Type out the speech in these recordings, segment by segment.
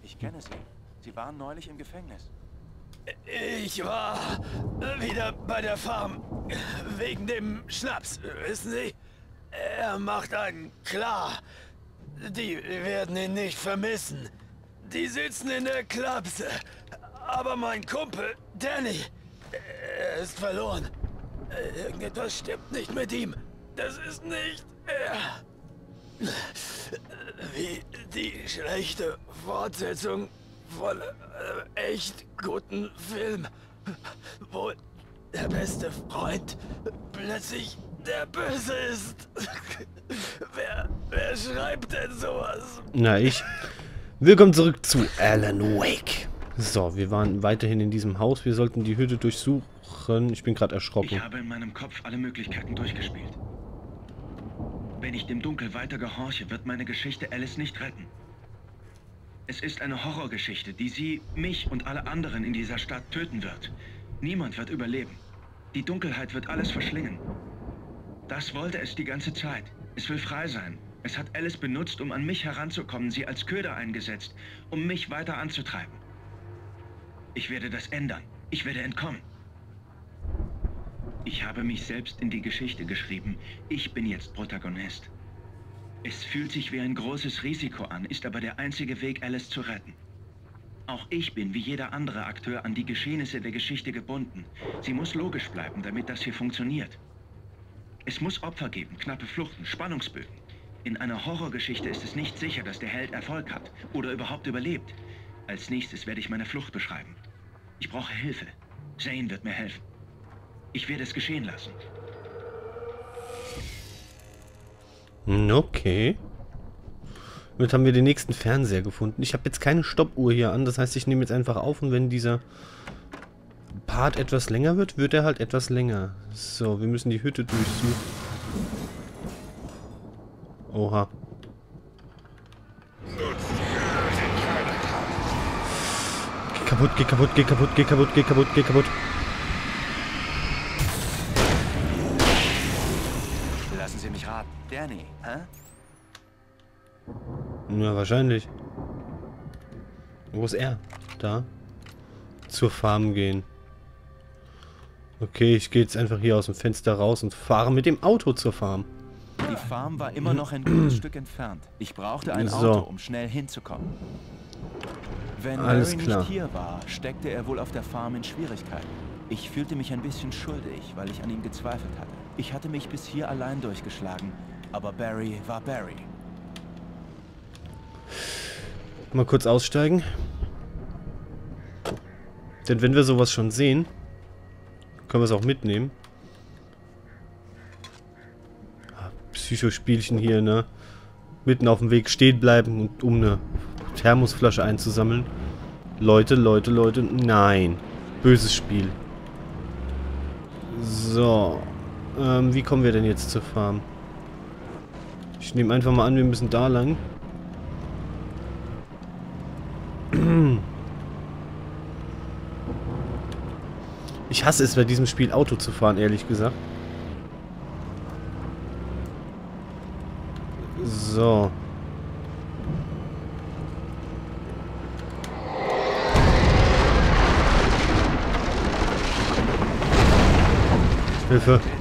Ich kenne sie. Sie waren neulich im Gefängnis. Ich war wieder bei der Farm. Wegen dem Schnaps, wissen Sie? Er macht einen klar. Die werden ihn nicht vermissen. Die sitzen in der Klapse. Aber mein Kumpel, Danny, er ist verloren. Irgendetwas stimmt nicht mit ihm. Das ist nicht er. Wie die schlechte Fortsetzung von echt guten Film, wo der beste Freund plötzlich der Böse ist. Wer schreibt denn sowas? Na, ich. Willkommen zurück zu Alan Wake. So, wir waren weiterhin in diesem Haus. Wir sollten die Hütte durchsuchen. Ich bin gerade erschrocken. Ich habe in meinem Kopf alle Möglichkeiten durchgespielt. Wenn ich dem Dunkel weiter gehorche, wird meine Geschichte Alice nicht retten. Es ist eine Horrorgeschichte, die sie, mich und alle anderen in dieser Stadt töten wird. Niemand wird überleben. Die Dunkelheit wird alles verschlingen. Das wollte es die ganze Zeit. Es will frei sein. Es hat Alice benutzt, um an mich heranzukommen, sie als Köder eingesetzt, um mich weiter anzutreiben. Ich werde das ändern. Ich werde entkommen. Ich habe mich selbst in die Geschichte geschrieben. Ich bin jetzt Protagonist. Es fühlt sich wie ein großes Risiko an, ist aber der einzige Weg, Alice zu retten. Auch ich bin wie jeder andere Akteur an die Geschehnisse der Geschichte gebunden. Sie muss logisch bleiben, damit das hier funktioniert. Es muss Opfer geben, knappe Fluchten, Spannungsbögen. In einer Horrorgeschichte ist es nicht sicher, dass der Held Erfolg hat oder überhaupt überlebt. Als nächstes werde ich meine Flucht beschreiben. Ich brauche Hilfe. Zane wird mir helfen. Ich werde es geschehen lassen. Okay. Damit haben wir den nächsten Fernseher gefunden. Ich habe jetzt keine Stoppuhr hier an. Das heißt, ich nehme jetzt einfach auf und wenn dieser Part etwas länger wird, wird er halt etwas länger. So, wir müssen die Hütte durchsuchen. Oha. Geh kaputt, geh kaputt, geh kaputt, geh kaputt, geh kaputt, geh kaputt. Lassen Sie mich raten. Danny, hä? Ja, wahrscheinlich. Wo ist er? Da. Zur Farm gehen. Okay, ich gehe jetzt einfach hier aus dem Fenster raus und fahre mit dem Auto zur Farm. Die Farm war immer noch ein gutes Stück entfernt. Ich brauchte ein Auto, um schnell hinzukommen. Wenn Alles Barry klar. nicht hier war, steckte er wohl auf der Farm in Schwierigkeiten. Ich fühlte mich ein bisschen schuldig, weil ich an ihm gezweifelt hatte. Ich hatte mich bis hier allein durchgeschlagen, aber Barry war Barry. Mal kurz aussteigen. Denn wenn wir sowas schon sehen, können wir es auch mitnehmen. Psychospielchen hier, ne? Mitten auf dem Weg stehen bleiben und um eine Thermosflasche einzusammeln. Leute, Leute, Leute, nein. Böses Spiel. So. Wie kommen wir denn jetzt zur Farm? Ich nehme einfach mal an, wir müssen da lang. Ich hasse es, bei diesem Spiel Auto zu fahren, ehrlich gesagt. So. Hilfe.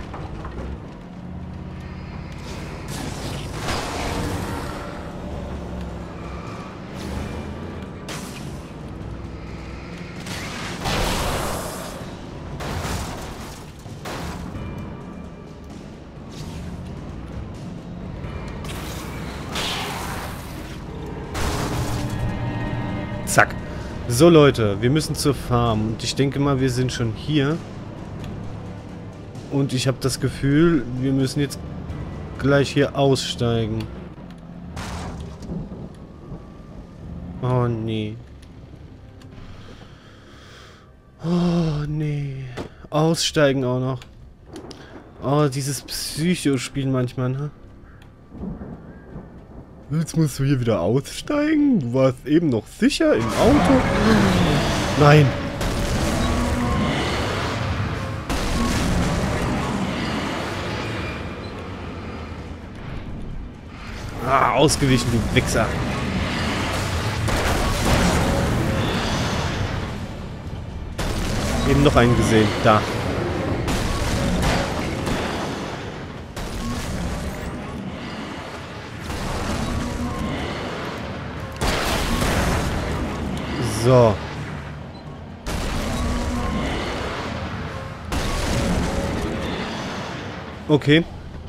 Zack. So Leute, wir müssen zur Farm. Und ich denke mal, wir sind schon hier. Und ich habe das Gefühl, wir müssen jetzt gleich hier aussteigen. Oh nee. Oh nee. Aussteigen auch noch. Oh, dieses Psychospiel manchmal, ne? Jetzt musst du hier wieder aussteigen? Du warst eben noch sicher im Auto? Nein. Ah, ausgewichen, du Wichser. Eben noch einen gesehen. Da. So. Okay.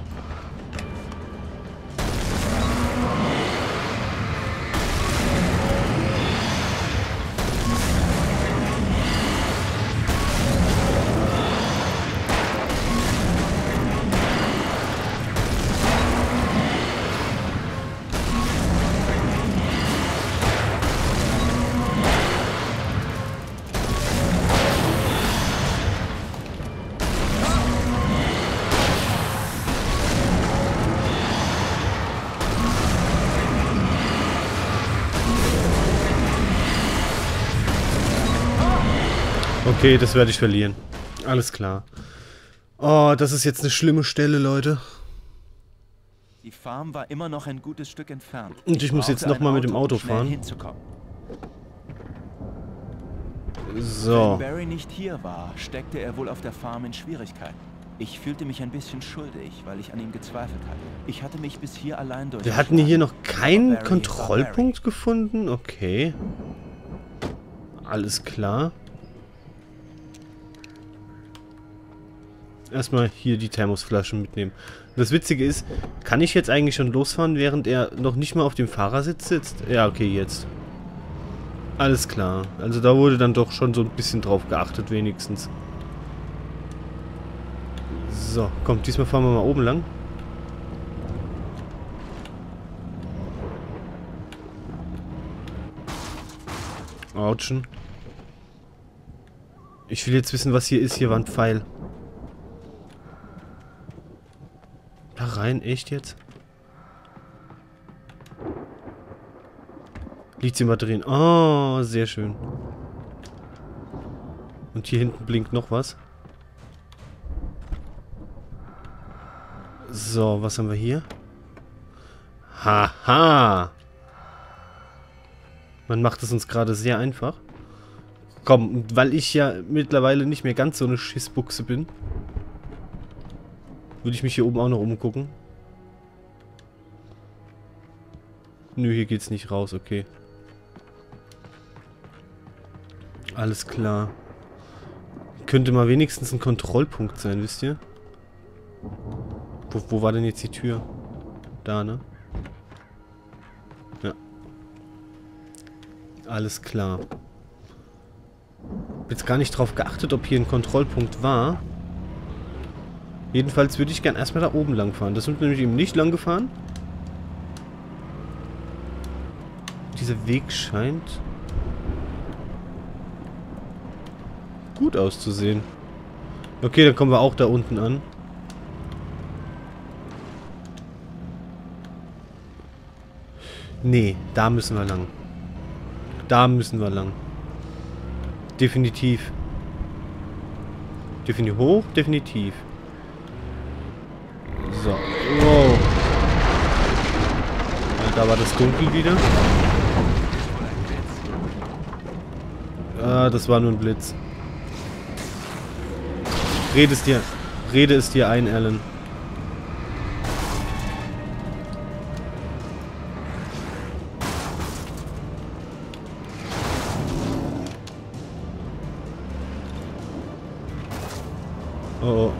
Okay, das werde ich verlieren. Alles klar. Oh, das ist jetzt eine schlimme Stelle, Leute. Die Farm war immer noch ein gutes Stück entfernt. Und ich muss jetzt nochmal mit dem Auto um schnell fahren. hinzukommen. So. Wenn Barry nicht hier war, steckte er wohl auf der Farm in Schwierigkeiten. Ich fühlte mich ein bisschen schuldig, weil ich an ihm gezweifelt hatte. Ich hatte mich bis hier allein Wir durchgeschlagen. hatten hier noch keinen Barry Kontrollpunkt gefunden? Okay. Alles klar. Erstmal hier die Thermosflaschen mitnehmen. Das Witzige ist, kann ich jetzt eigentlich schon losfahren, während er noch nicht mal auf dem Fahrersitz sitzt? Ja, okay, jetzt. Alles klar. Also da wurde dann doch schon so ein bisschen drauf geachtet, wenigstens. So, komm, diesmal fahren wir mal oben lang. Autschen. Ich will jetzt wissen, was hier ist. Hier war ein Pfeil. Da rein? Echt jetzt? Lithium-Batterien. Oh, sehr schön. Und hier hinten blinkt noch was. So, was haben wir hier? Haha! Man macht es uns gerade sehr einfach. Komm, weil ich ja mittlerweile nicht mehr ganz so eine Schissbuchse bin, würde ich mich hier oben auch noch umgucken. Nö, hier geht's nicht raus, okay. Alles klar. Könnte mal wenigstens ein Kontrollpunkt sein, wisst ihr? Wo war denn jetzt die Tür? Da, ne? Ja. Alles klar. Hab jetzt gar nicht drauf geachtet, ob hier ein Kontrollpunkt war. Jedenfalls würde ich gern erstmal da oben lang fahren. Das sind wir nämlich eben nicht lang gefahren. Dieser Weg scheint gut auszusehen. Okay, dann kommen wir auch da unten an. Nee, da müssen wir lang. Da müssen wir lang. Definitiv. Definitiv hoch, definitiv. So. Wow. Ja, da war das dunkel wieder. Ah, das war nur ein Blitz. Rede es dir ein, Alan. Oh, oh.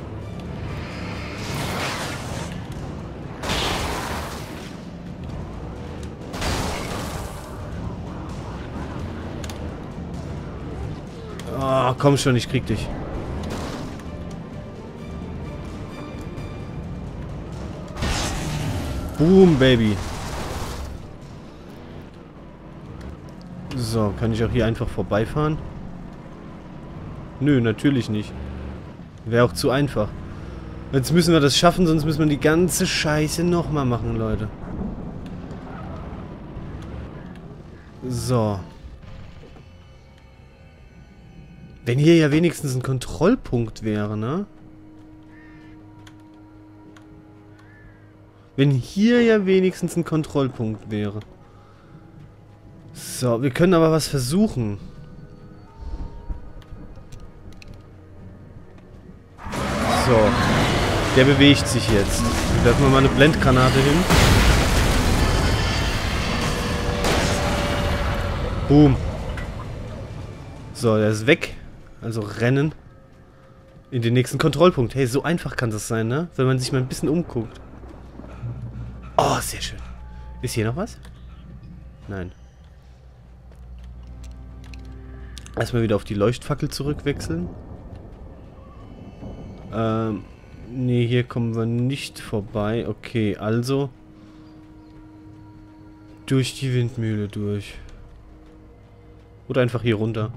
Oh, komm schon, ich krieg dich. Boom, Baby. So, kann ich auch hier einfach vorbeifahren? Nö, natürlich nicht. Wäre auch zu einfach. Jetzt müssen wir das schaffen, sonst müssen wir die ganze Scheiße nochmal machen, Leute. So. Wenn hier ja wenigstens ein Kontrollpunkt wäre, ne? Wenn hier ja wenigstens ein Kontrollpunkt wäre. So, wir können aber was versuchen. Der bewegt sich jetzt. Werfen wir mal eine Blendgranate hin. Boom. So, der ist weg. Also rennen. In den nächsten Kontrollpunkt. Hey, so einfach kann das sein, ne? Wenn man sich mal ein bisschen umguckt. Oh, sehr schön. Ist hier noch was? Nein. Erstmal wieder auf die Leuchtfackel zurückwechseln. Nee, hier kommen wir nicht vorbei. Okay, also durch die Windmühle durch. Oder einfach hier runter.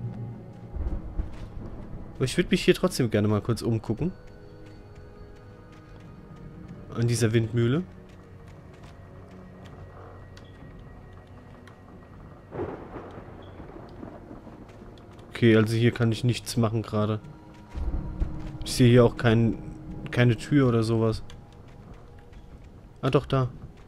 Aber ich würde mich hier trotzdem gerne mal kurz umgucken. An dieser Windmühle. Okay, also hier kann ich nichts machen gerade. Ich sehe hier auch keine Tür oder sowas. Ah, doch, da.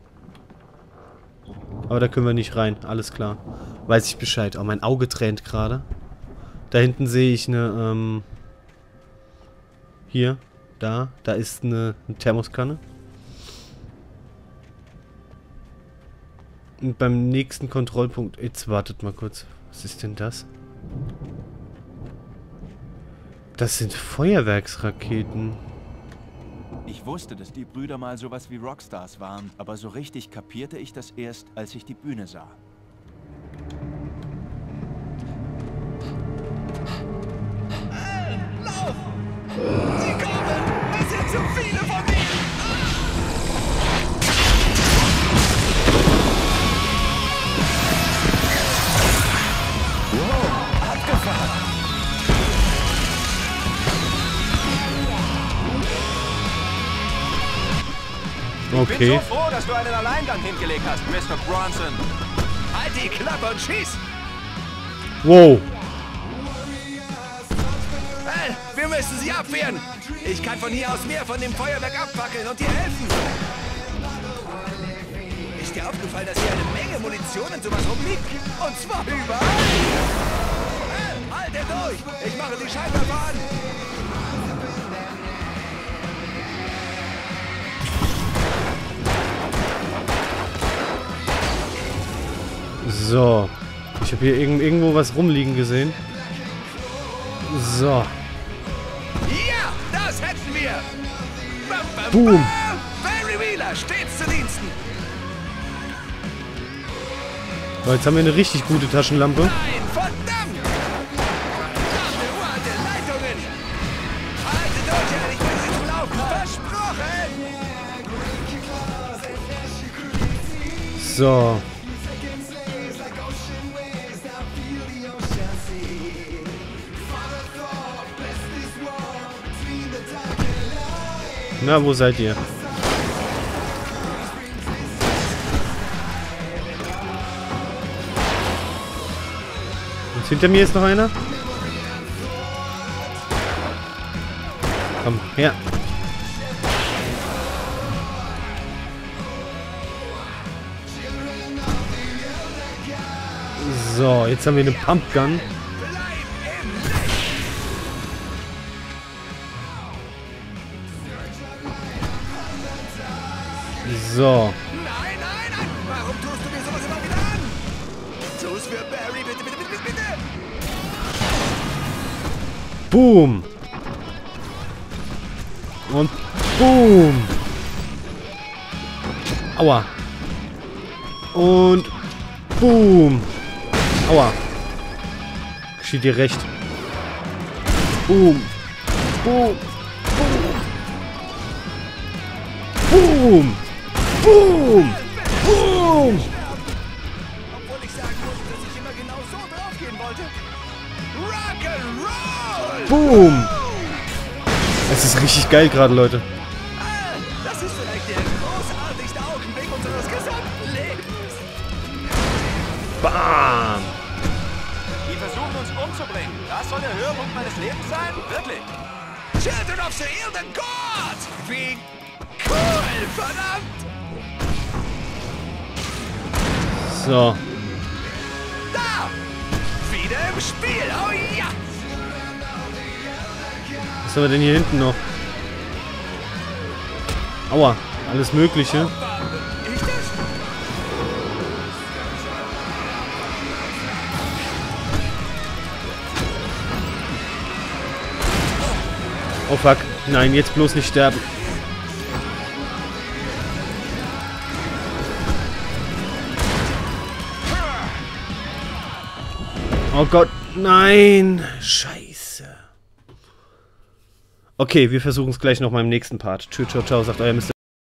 Aber da können wir nicht rein. Alles klar. Weiß ich Bescheid. Oh, mein Auge tränt gerade. Da hinten sehe ich eine, hier. Da ist eine Thermoskanne. Und beim nächsten Kontrollpunkt... Jetzt wartet mal kurz. Was ist denn das? Das sind Feuerwerksraketen. Ich wusste, dass die Brüder mal sowas wie Rockstars waren, aber so richtig kapierte ich das erst, als ich die Bühne sah. Lauf! Sie kommen! Es sind zu viele von ihnen! Wow, abgefahren! Ich bin Okay. so froh, dass du einen Alleingang hingelegt hast, Mr. Bronson. Halt die Klappe und schieß! Wow. Hey, wir müssen sie abwehren! Ich kann von hier aus mehr von dem Feuerwerk abfackeln und dir helfen! Ist dir aufgefallen, dass hier eine Menge Munition und sowas rumliegt? Und zwar überall! Hey, haltet durch! Ich mache die Scheinwerfer an! So. Ich habe hier irgendwo was rumliegen gesehen. So. Ja, das hätten wir! Bam, bam, Boom. bam. Barry Wheeler, stets zu Diensten! So, jetzt haben wir eine richtig gute Taschenlampe. Nein, verdammt! Verdammte uralte Leitungen! Haltet durch, ich bringe sie zum Laufen! Versprochen! So. Na, wo seid ihr? Und hinter mir ist noch einer. Komm, her. So, jetzt haben wir eine Pumpgun. So. Nein, nein, nein! Warum tust du mir sowas immer wieder an? Tu's für Barry, bitte, bitte, bitte, bitte! Boom. Und boom. Aua. Und boom. Aua. Geschieht dir recht. Boom. Boom. Boom. Boom. Boom. Obwohl ich sagen muss, dass ich immer genau so draufgehen wollte. Rock'n'Roll! Boom. Es ist richtig geil gerade, Leute. Das ist vielleicht der großartigste Augenblick unseres gesamten Lebens. Bam. Die versuchen uns umzubringen. Das soll der Höhepunkt meines Lebens sein? Wirklich? Children of the Elden God! Wie cool, verdammt! So. Da! Wieder im Spiel, oh ja! Was haben wir denn hier hinten noch? Aua, alles Mögliche. Oh fuck, nein, jetzt bloß nicht sterben. Oh Gott, nein, scheiße. Okay, wir versuchen es gleich noch mal im nächsten Part. Tschüss, ciao, ciao, sagt euer Mr.